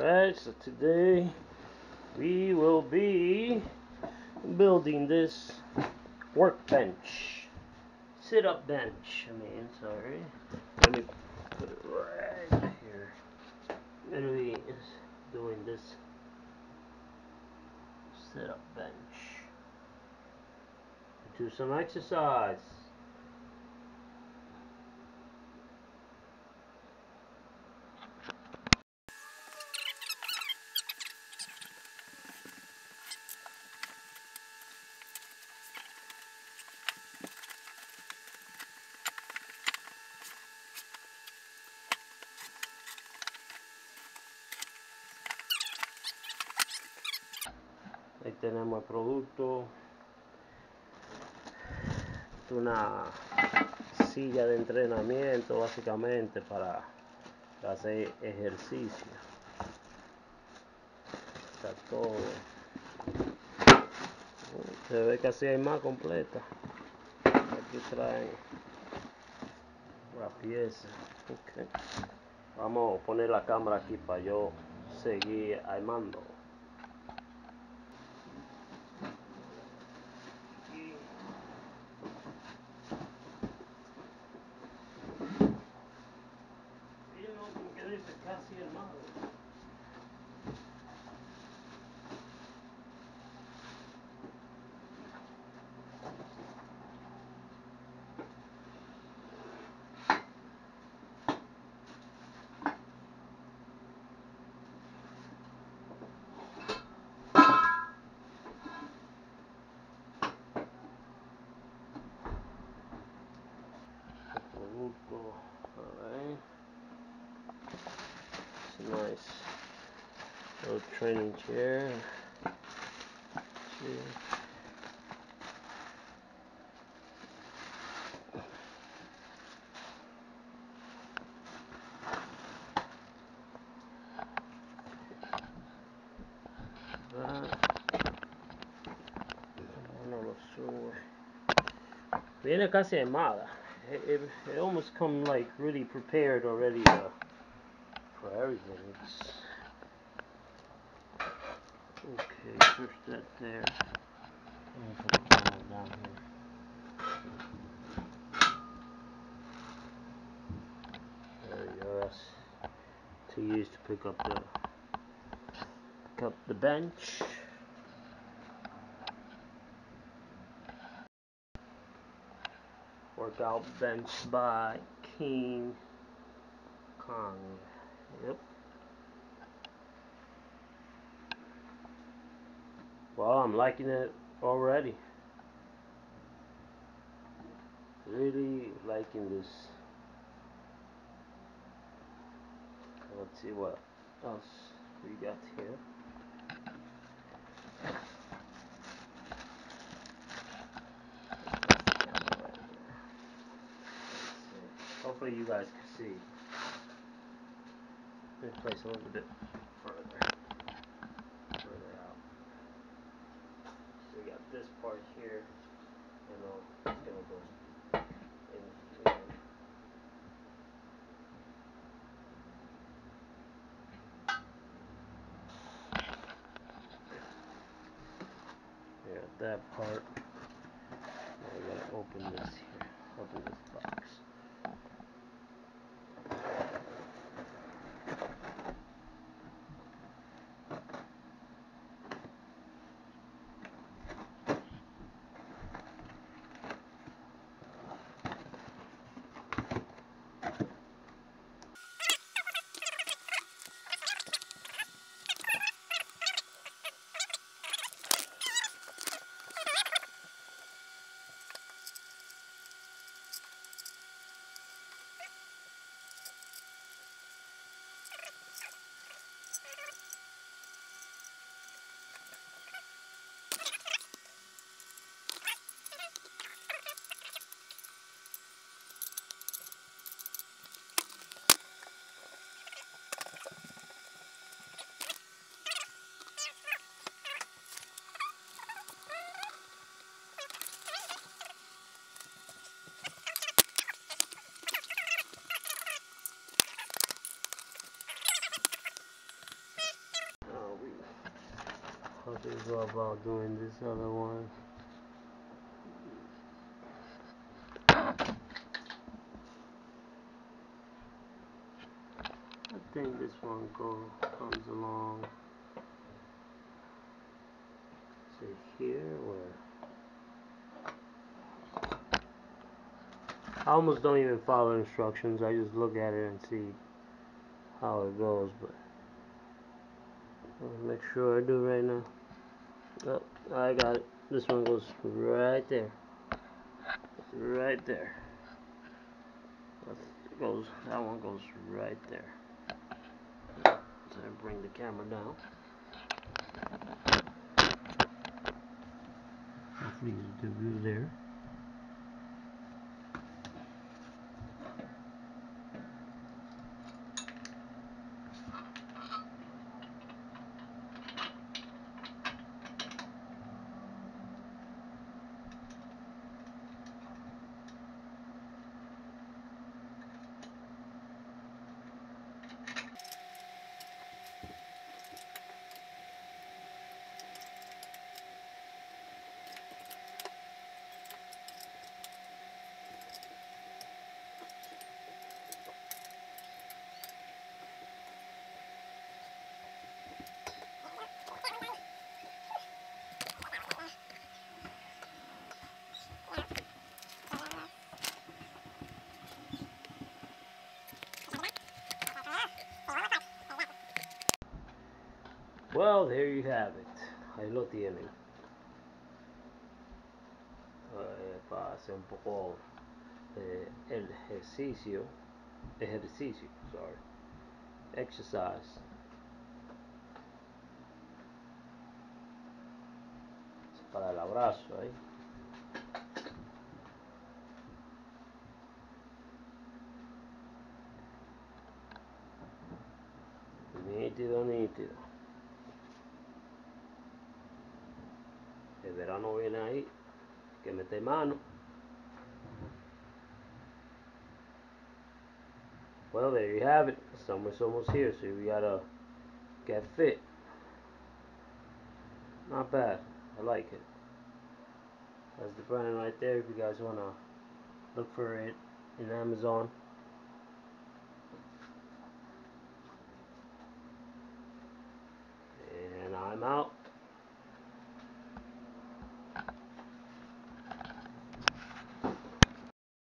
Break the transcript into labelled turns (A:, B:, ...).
A: Alright, so today we will be building this workbench. Sit-up bench, sorry. Let me put it right here. I'm going to be doing this sit-up bench. Do some exercise. Ahí tenemos el producto, una silla de entrenamiento básicamente para hacer ejercicio. Está todo. Se ve que así hay más completa. Aquí traen la pieza. Okay. Vamos a poner la cámara aquí para yo seguir armando. Casi armado. Producto. Alright. It's a nice little training chair. No lo sube. Viene casi armada. It almost come like really prepared already for everything. Okay, push that there. Let me put the camera down here. There you go. That's to use to pick up the bench. Workout bench by King Kong. Yep. Well, I'm liking it already. Really liking this. Let's see what else we got here. Hopefully you guys can see. Let me place a little bit further out. So we got this part here, and it's gonna go in here. Yeah, that part. Now we gotta open this here. Open this box. how to go about doing this other one. I think this one comes along. Say here, where I almost don't even follow instructions. I just look at it and see how it goes. But I'll make sure I do right now. Oh, I got it. This one goes right there. Right there. That one goes right there. So I bring the camera down. Hopefully you can view there. Well, there you have it. Ahí lo tienen. Para hacer un poco el ejercicio, sorry, exercise. Para el abrazo ahí. Nítido, nítido. El verano viene ahí, que mete mano. Well, there you have it. Summer's almost here, so we gotta get fit. Not bad. I like it. That's the brand right there if you guys wanna look for it in Amazon. And I'm out.